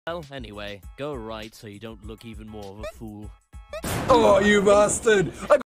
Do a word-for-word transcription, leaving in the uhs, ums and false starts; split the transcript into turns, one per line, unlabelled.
Well, anyway, go right so you don't look even more of a fool.
Oh, you bastard! I